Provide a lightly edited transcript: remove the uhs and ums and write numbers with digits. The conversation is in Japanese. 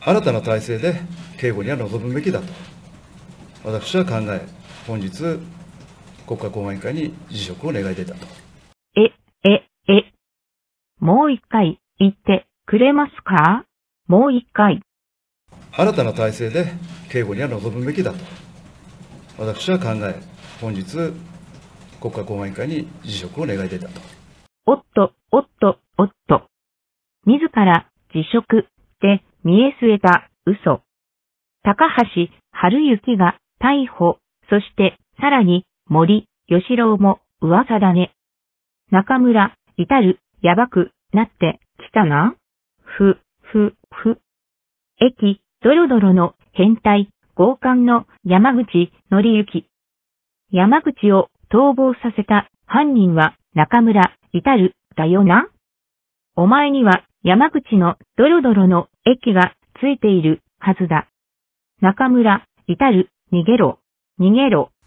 新たな体制で警護には臨むべきだと私は考え、本日国家公安委員会に辞職を願い出たと。 もう一回言ってくれますか？もう一回。 新たな体制で警護には臨むべきだと私は考え、本日国家公安委員会に辞職を願い出たと。 おっと。自ら辞職って見え据えた嘘。高橋治之が逮捕、そしてさらに森喜朗も噂だね。中村至やばくなってきたな。駅ドロドロの変態強姦の山口紀之。山口を逃亡させた犯人は中村至だよな。お前には山口のドロドロの駅がついているはずだ。中村至逃げろ。